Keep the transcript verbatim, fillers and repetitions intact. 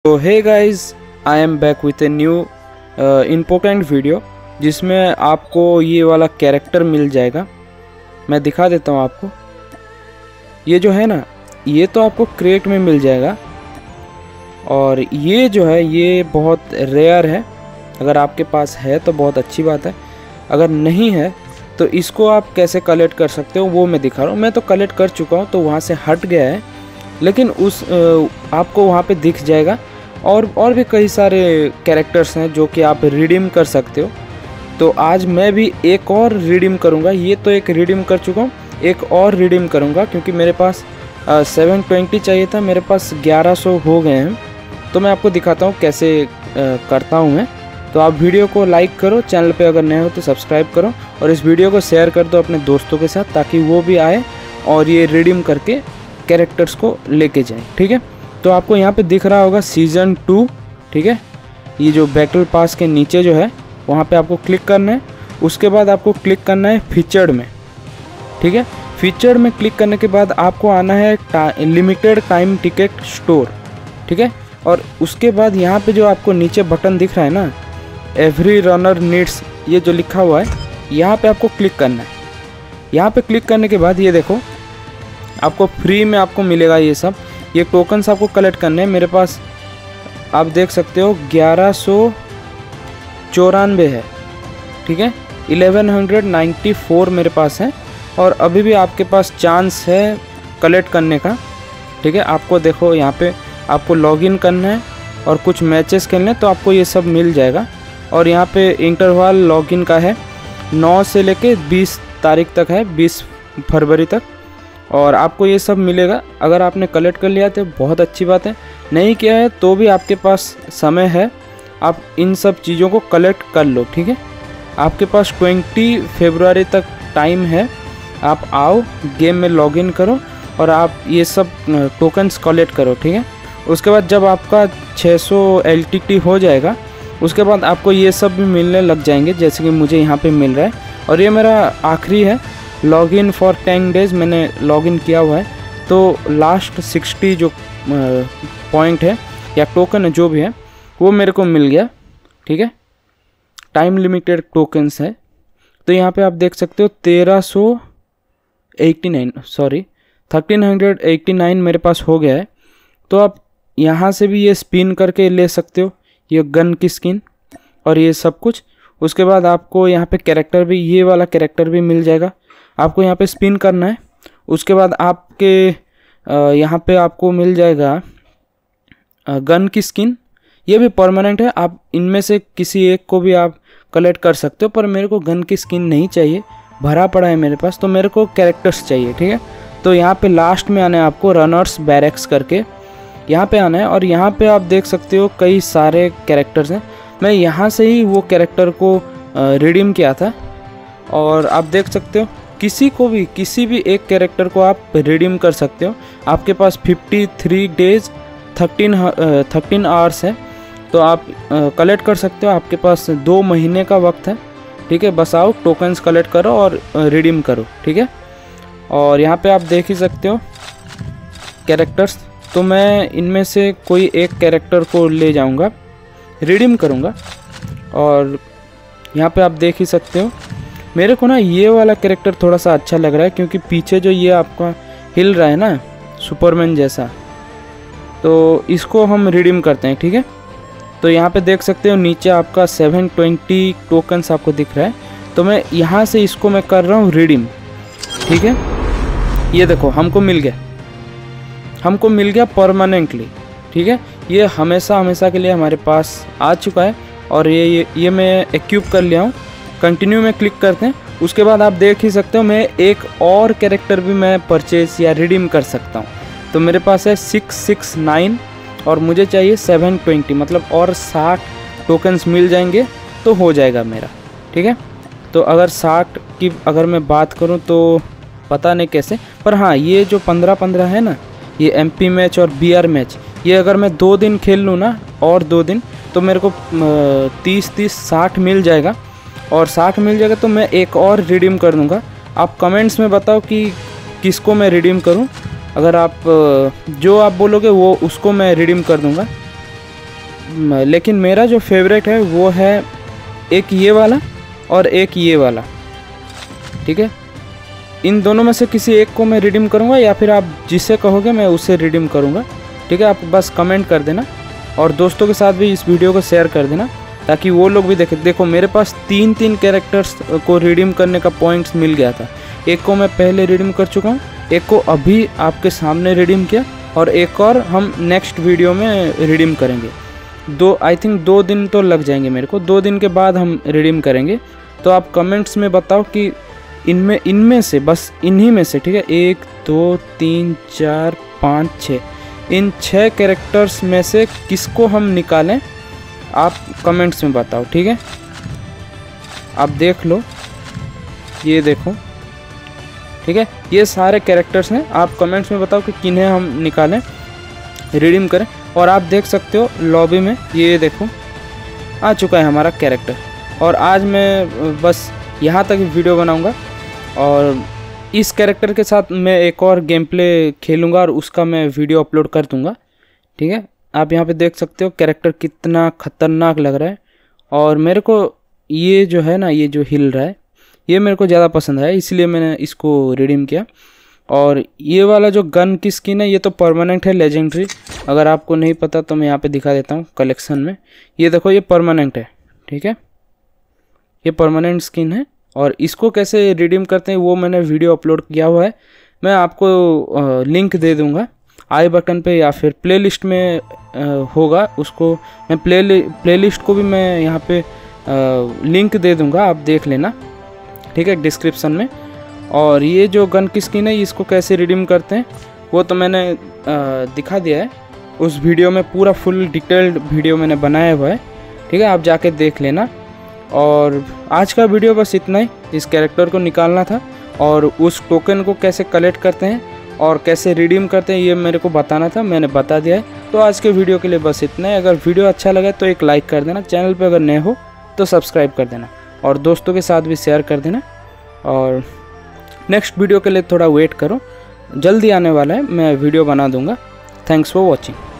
तो hey guys, I am back with a new important video जिसमें आपको ये वाला कैरेक्टर मिल जाएगा। मैं दिखा देता हूँ आपको। ये जो है ना, ये तो आपको क्रेट में मिल जाएगा और ये जो है ये बहुत रेयर है। अगर आपके पास है तो बहुत अच्छी बात है, अगर नहीं है तो इसको आप कैसे कलेक्ट कर सकते हो वो मैं दिखा रहा हूँ। मैं तो कलेक्ट कर चुका हूँ तो वहाँ से हट गया है, लेकिन उस आपको वहाँ पे दिख जाएगा। और और भी कई सारे कैरेक्टर्स हैं जो कि आप रिडीम कर सकते हो। तो आज मैं भी एक और रिडीम करूँगा। ये तो एक रिडीम कर चुका हूँ, एक और रिडीम करूँगा क्योंकि मेरे पास सेवन ट्वेंटी चाहिए था, मेरे पास ग्यारह सौ हो गए हैं। तो मैं आपको दिखाता हूँ कैसे आ, करता हूँ मैं। तो आप वीडियो को लाइक करो, चैनल पे अगर नए हो तो सब्सक्राइब करो और इस वीडियो को शेयर कर दो अपने दोस्तों के साथ ताकि वो भी आए और ये रिडीम करके कैरेक्टर्स को लेके जाएं। ठीक है, तो आपको यहाँ पे दिख रहा होगा सीज़न टू। ठीक है, ये जो बैटल पास के नीचे जो है वहाँ पे आपको क्लिक करना है। उसके बाद आपको क्लिक करना है फीचर्ड में। ठीक है, फीचर्ड में क्लिक करने के बाद आपको आना है टा, लिमिटेड टाइम टिकट स्टोर। ठीक है, और उसके बाद यहाँ पे जो आपको नीचे बटन दिख रहा है ना, एवरी रनर नीड्स, ये जो लिखा हुआ है, यहाँ पे आपको क्लिक करना है। यहाँ पे क्लिक करने के बाद ये देखो आपको फ्री में आपको मिलेगा ये सब। ये टोकन्स आपको कलेक्ट करने हैं। मेरे पास आप देख सकते हो ग्यारह सौ चौरानवे है। ठीक है, इलेवन हंड्रेड नाइन्टी फोर मेरे पास है और अभी भी आपके पास चांस है कलेक्ट करने का। ठीक है, आपको देखो यहाँ पे आपको लॉगिन करना है और कुछ मैचेस खेलने तो आपको ये सब मिल जाएगा। और यहाँ पे इंटरवल लॉगिन का है, नौ से लेके बीस तारीख तक है, बीस फरवरी तक, और आपको ये सब मिलेगा। अगर आपने कलेक्ट कर लिया तो बहुत अच्छी बात है, नहीं किया है तो भी आपके पास समय है, आप इन सब चीज़ों को कलेक्ट कर लो। ठीक है, आपके पास बीस फरवरी तक टाइम है। आप आओ, गेम में लॉगिन करो और आप ये सब टोकन्स कलेक्ट करो। ठीक है, उसके बाद जब आपका छह सौ एल टी टी हो जाएगा उसके बाद आपको ये सब भी मिलने लग जाएंगे, जैसे कि मुझे यहाँ पे मिल रहा है। और ये मेरा आखिरी है लॉगिन फॉर टेन डेज़, मैंने लॉगिन किया हुआ है। तो लास्ट सिक्सटी जो पॉइंट है या टोकन है जो भी है वो मेरे को मिल गया। ठीक है, टाइम लिमिटेड टोकन्स है। तो यहाँ पे आप देख सकते हो तेरह सौ eighty nine sorry thirteen hundred eighty nine मेरे पास हो गया है। तो आप यहाँ से भी ये स्पिन करके ले सकते हो, ये गन की स्किन और ये सब कुछ। उसके बाद आपको यहाँ पे कैरेक्टर भी, ये वाला कैरेक्टर भी मिल जाएगा। आपको यहाँ पे स्पिन करना है। उसके बाद आपके यहाँ पे आपको मिल जाएगा गन की स्किन, ये भी परमानेंट है। आप इनमें से किसी एक को भी आप कलेक्ट कर सकते हो, पर मेरे को गन की स्किन नहीं चाहिए, भरा पड़ा है मेरे पास, तो मेरे को कैरेक्टर्स चाहिए। ठीक है, तो यहाँ पे लास्ट में आना है आपको, रनर्स बैरक्स करके यहाँ पे आना है। और यहाँ पे आप देख सकते हो कई सारे कैरेक्टर्स हैं। मैं यहाँ से ही वो कैरेक्टर को रिडीम किया था और आप देख सकते हो किसी को भी, किसी भी एक कैरेक्टर को आप रिडीम कर सकते हो। आपके पास तिरेपन डेज थर्टीन आवर्स है, तो आप कलेक्ट कर सकते हो। आपके पास दो महीने का वक्त है। ठीक है, बस आओ, टोकन्स कलेक्ट करो और रिडीम करो। ठीक है, और यहाँ पे आप देख ही सकते हो कैरेक्टर्स। तो मैं इनमें से कोई एक कैरेक्टर को ले जाऊंगा, रिडीम करूंगा। और यहाँ पे आप देख ही सकते हो मेरे को ना ये वाला कैरेक्टर थोड़ा सा अच्छा लग रहा है, क्योंकि पीछे जो ये आपका हिल रहा है ना सुपरमैन जैसा, तो इसको हम रिडीम करते हैं। ठीक है, तो यहाँ पे देख सकते हो नीचे आपका सेवन ट्वेंटी टोकन्स आपको दिख रहा है। तो मैं यहाँ से इसको मैं कर रहा हूँ रिडीम। ठीक है, ये देखो हमको मिल गया, हमको मिल गया परमानेंटली। ठीक है, ये हमेशा हमेशा के लिए हमारे पास आ चुका है और ये ये, ये मैं एक्यूब कर लिया हूँ। कंटिन्यू में क्लिक करते हैं। उसके बाद आप देख ही सकते हो मैं एक और कैरेक्टर भी मैं परचेज या रिडीम कर सकता हूँ। तो मेरे पास है सिक्स सिक्स नाइन और मुझे चाहिए सेवन ट्वेंटी, मतलब और साठ टोकन्स मिल जाएंगे तो हो जाएगा मेरा। ठीक है, तो अगर साठ की अगर मैं बात करूँ तो पता नहीं कैसे, पर हाँ ये जो पंद्रह पंद्रह है ना, ये एमपी मैच और बीआर मैच, ये अगर मैं दो दिन खेल लूँ ना और दो दिन, तो मेरे को तीस तीस साठ मिल जाएगा। और साठ मिल जाएगा तो मैं एक और रिडीम कर दूँगा। आप कमेंट्स में बताओ कि किसको मैं रिडीम करूँ। अगर आप जो आप बोलोगे वो उसको मैं रिडीम कर दूँगा। लेकिन मेरा जो फेवरेट है वो है एक ये वाला और एक ये वाला, ठीक है। इन दोनों में से किसी एक को मैं रिडीम करूँगा या फिर आप जिसे कहोगे मैं उसे रिडीम करूँगा, ठीक है। आप बस कमेंट कर देना और दोस्तों के साथ भी इस वीडियो को शेयर कर देना ताकि वो लोग भी देखें। देखो मेरे पास तीन तीन कैरेक्टर्स को रिडीम करने का पॉइंट्स मिल गया था। एक को मैं पहले रिडीम कर चुका हूँ, एक को अभी आपके सामने रिडीम किया और एक और हम नेक्स्ट वीडियो में रिडीम करेंगे। दो आई थिंक दो दिन तो लग जाएंगे मेरे को, दो दिन के बाद हम रिडीम करेंगे। तो आप कमेंट्स में बताओ कि इनमें इनमें से बस इन्हीं में से, ठीक है, एक दो तीन चार पाँच छः, इन छः कैरेक्टर्स में से किसको हम निकालें, आप कमेंट्स में बताओ, ठीक है। आप देख लो, ये देखो, ठीक है, ये सारे कैरेक्टर्स हैं। आप कमेंट्स में बताओ कि किन्हें हम निकालें, रिडीम करें। और आप देख सकते हो लॉबी में ये देखो आ चुका है हमारा कैरेक्टर। और आज मैं बस यहाँ तक वीडियो बनाऊँगा और इस कैरेक्टर के साथ मैं एक और गेम प्ले खेलूँगा और उसका मैं वीडियो अपलोड कर दूँगा, ठीक है। आप यहाँ पे देख सकते हो कैरेक्टर कितना ख़तरनाक लग रहा है। और मेरे को ये जो है ना, ये जो हिल रहा है, ये मेरे को ज़्यादा पसंद है, इसलिए मैंने इसको रिडीम किया। और ये वाला जो गन की स्किन है ये तो परमानेंट है, लेजेंडरी। अगर आपको नहीं पता तो मैं यहाँ पे दिखा देता हूँ कलेक्शन में। ये देखो, ये परमानेंट है, ठीक है, ये परमानेंट स्किन है। और इसको कैसे रिडीम करते हैं वो मैंने वीडियो अपलोड किया हुआ है, मैं आपको लिंक दे दूँगा आई बटन पे या फिर प्लेलिस्ट में होगा। उसको मैं प्ले प्लेलिस्ट को भी मैं यहाँ पे लिंक दे दूँगा, आप देख लेना, ठीक है, डिस्क्रिप्शन में। और ये जो गन की स्किन है इसको कैसे रिडीम करते हैं वो तो मैंने दिखा दिया है उस वीडियो में, पूरा फुल डिटेल्ड वीडियो मैंने बनाया हुआ है, ठीक है, आप जाके देख लेना। और आज का वीडियो बस इतना ही, इस कैरेक्टर को निकालना था और उस टोकन को कैसे कलेक्ट करते हैं और कैसे रिडीम करते हैं ये मेरे को बताना था, मैंने बता दिया है। तो आज के वीडियो के लिए बस इतना है। अगर वीडियो अच्छा लगा तो एक लाइक कर देना, चैनल पे अगर नए हो तो सब्सक्राइब कर देना और दोस्तों के साथ भी शेयर कर देना। और नेक्स्ट वीडियो के लिए थोड़ा वेट करो, जल्दी आने वाला है, मैं वीडियो बना दूंगा। Thanks for watching.